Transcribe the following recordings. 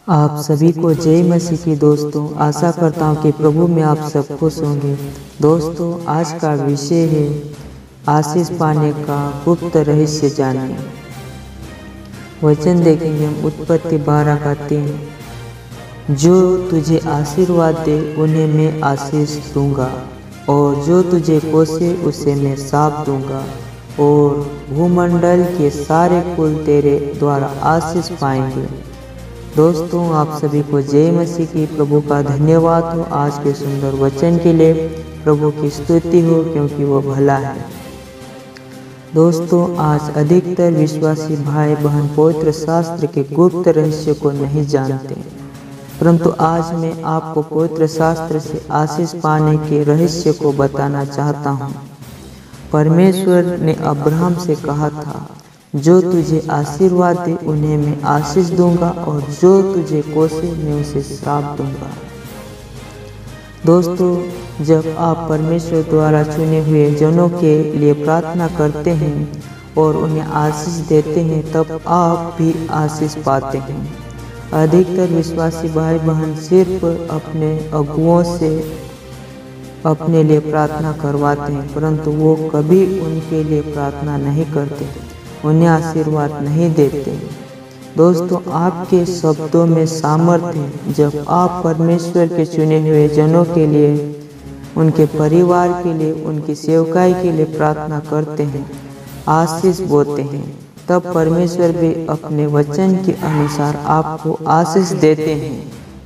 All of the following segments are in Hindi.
आप सभी को जय मसीह की दोस्तों। आशा करता हूँ कि प्रभु में आप सब खुश होंगे। दोस्तों, आज का विषय है आशीष पाने का गुप्त रहस्य जानिए। वचन देखेंगे हम उत्पत्ति 12 का 3। जो तुझे आशीर्वाद दे उन्हें मैं आशीष दूंगा, और जो तुझे कोसे उसे मैं शाप दूंगा, और भूमंडल के सारे कुल तेरे द्वारा आशीष पाएंगे। दोस्तों, आप सभी को जय मसीह की। प्रभु का धन्यवाद हो आज के सुंदर वचन के लिए। प्रभु की स्तुति हो क्योंकि वो भला है। दोस्तों, आज अधिकतर विश्वासी भाई बहन पवित्र शास्त्र के गुप्त रहस्य को नहीं जानते, परंतु आज मैं आपको पवित्र शास्त्र से आशीष पाने के रहस्य को बताना चाहता हूँ। परमेश्वर ने अब्राहम से कहा था, जो तुझे आशीर्वाद दे उन्हें मैं आशीष दूंगा, और जो तुझे कोसे मैं उसे श्राप दूंगा। दोस्तों, जब आप परमेश्वर द्वारा चुने हुए जनों के लिए प्रार्थना करते हैं और उन्हें आशीष देते हैं, तब आप भी आशीष पाते हैं। अधिकतर विश्वासी भाई बहन सिर्फ अपने अगुओं से अपने लिए प्रार्थना करवाते हैं, परंतु वो कभी उनके लिए प्रार्थना नहीं करते, उन्हें आशीर्वाद नहीं देते। दोस्तों, आपके शब्दों में सामर्थ्य है। जब आप परमेश्वर के चुने हुए जनों के लिए, उनके परिवार के लिए, उनकी सेवकाई के लिए प्रार्थना करते हैं, आशीष बोते हैं, तब परमेश्वर भी अपने वचन के अनुसार आपको आशीष देते हैं,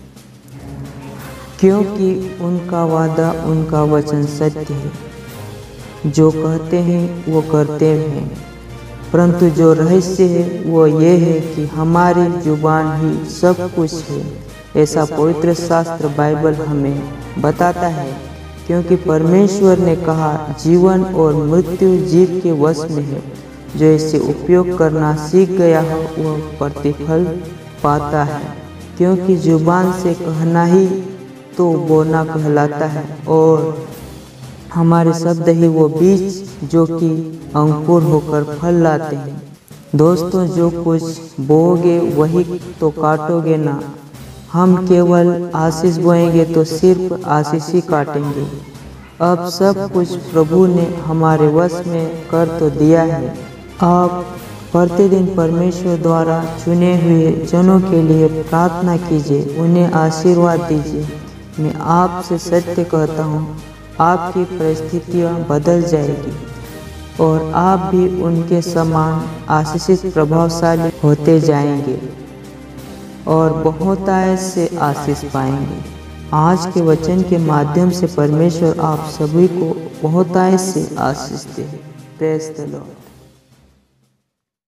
क्योंकि उनका वादा, उनका वचन सत्य है। जो कहते हैं वो करते हैं। परंतु जो रहस्य है वो ये है कि हमारी जुबान ही सब कुछ है, ऐसा पवित्र शास्त्र बाइबल हमें बताता है। क्योंकि परमेश्वर ने कहा, जीवन और मृत्यु जीव के वश में है, जो इसे उपयोग करना सीख गया हो वह प्रतिफल पाता है। क्योंकि जुबान से कहना ही तो बोना कहलाता है, और हमारे शब्द ही वो बीज जो कि अंकुर होकर फल लाते हैं। दोस्तों, जो कुछ बोओगे वही तो काटोगे ना। हम केवल आशीष बोएंगे तो सिर्फ आशीष ही काटेंगे। अब सब कुछ प्रभु ने हमारे वश में कर तो दिया है। आप प्रतिदिन परमेश्वर द्वारा चुने हुए जनों के लिए प्रार्थना कीजिए, उन्हें आशीर्वाद दीजिए। मैं आपसे सत्य कहता हूँ, आपकी परिस्थितियाँ बदल जाएगी और आप भी उनके समान आशीषित प्रभावशाली होते जाएंगे और बहुतायत से आशीष पाएंगे। आज के वचन के माध्यम से परमेश्वर आप सभी को बहुतायत से आशीष दे। Praise the Lord.